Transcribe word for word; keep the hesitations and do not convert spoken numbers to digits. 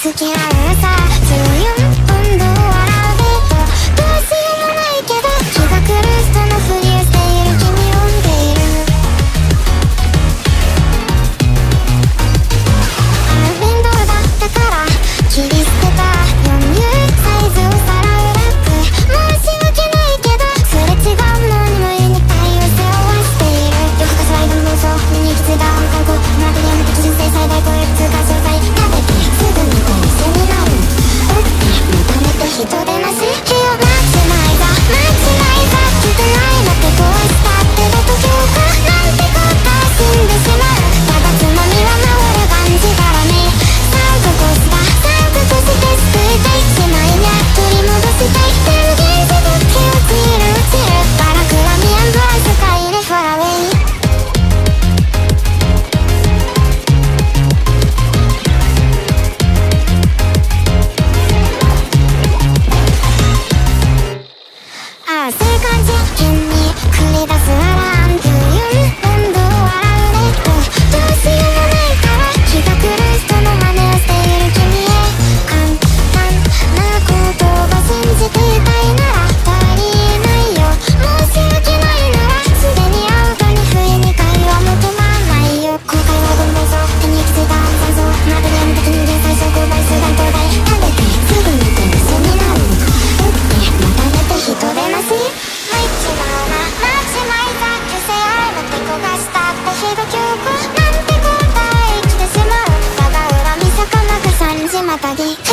付き合うさ、そういう温度を笑うデート、どうしようもないけど気が狂う人のふりをしている君を見ている。ああ面倒だったから切り捨てたよんユーサイズをさらうラック、申し訳ないけどすれ違うのにも言いにたいを背負わしている。夜更かしは色の妄想目に行き着いた反感こまでやめて人生最大公約通過詳細食べてすぐにお店になる打ってまためて人でなし火を待つないが間違いが来てないのって壊したってだと評価なんてことは死んでしまう。ただつまみは治る感じからね。サンクコスがサンクコして救いたいしまいにゃ取り戻したい電源すぐ気落ちる落ちるバラクラミアンドアイスカイレファラウェイ。ああ性感実験に繰り出すアラーンという温度を笑うレッド、どうしようもないから気が狂う人の真似をしている君へ。簡単なことが信じていたいなら足りないよ、申し訳ないならすでにアウトに不意に会話求まないよ。後悔はどんどんそう手に行き着いた暗算そうまたやめた人間最小公倍数段東大食べてすぐに点数になる打ってまた寝て人でなし違うな間違いだけせあえのて焦がしたってひど記憶なんて答え生きてしまう。ただ恨み魚がさんじまたぎ